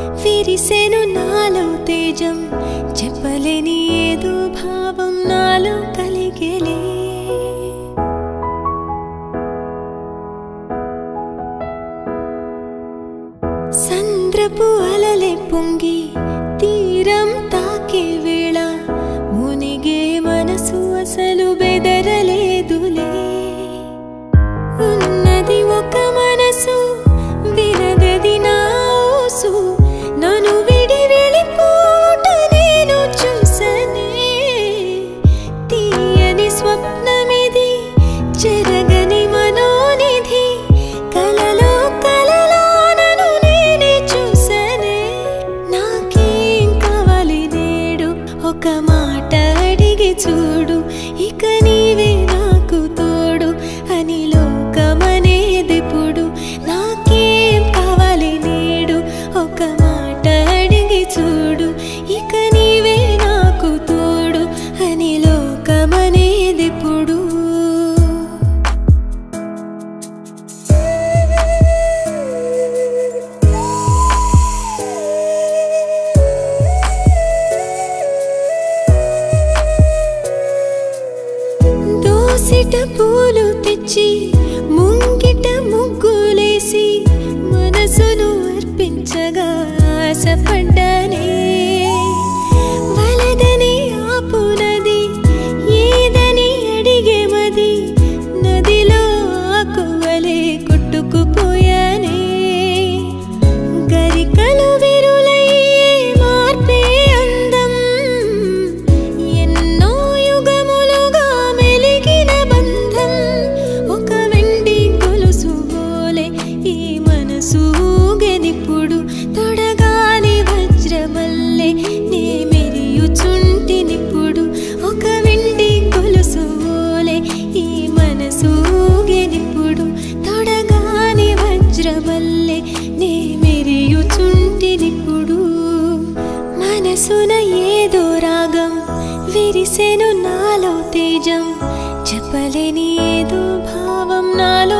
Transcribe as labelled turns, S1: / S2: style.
S1: విరిసెను నాలో తేజం చెప్పలేని ఏదో భావం నాలో కలిగేలే సంద్రపు అలలే పొంగి తీరం తాకే వేళ మునిగే మనసు అసలు బెదరలేదులే ఉన్నది ఒక మనసు వినదది నా ఊసు నన్ను విడి వెళ్ళిపోట నేను చూసనే తీయని స్వప్నమిది చెరగని మనోనిధి కలలో కలలో నన్ను నేనే చూసనే నాకేం కావాలి నేడు ఒక మాట అడిగి చూడు ఇక నీవే నాకు తోడు అని లోకమనేదిప్పుడు నాకేం కావాలి నేడు ఒక మాట అడిగి చూడు ఇక నీవే నాకు తోడు అని లోకమనేదిప్పుడు దోసిట పూలు తెచ్చి ముంగిట ముగ్గులేసి మనసును అర్పించగా ఆశపడ్డానే వలదని ఆపునది ఏదని అడిగే మది నదిలో ఆకువలే కొట్టుకుపోయానే గరికలు విరులయ్యే మార్పే అందం ఎన్నో యుగములుగా మెలిగిన బంధం ఒక వెండి గొలుసు బోలే ఈ మనసు ఊగెనిప్పుడు తొడగాని వజ్రమల్లె నే మెరియుచుంటినిప్పుడు ఒక వెండి గొలుసు బోలే ఈ మనసు ఊగెనిప్పుడు తొడగాని వజ్రమల్లె నే మెరియుచుంటినిప్పుడు మనసున ఏదో రాగం విరిసెను నాలో తేజం చెప్పలేని ఏదో భావం నాలో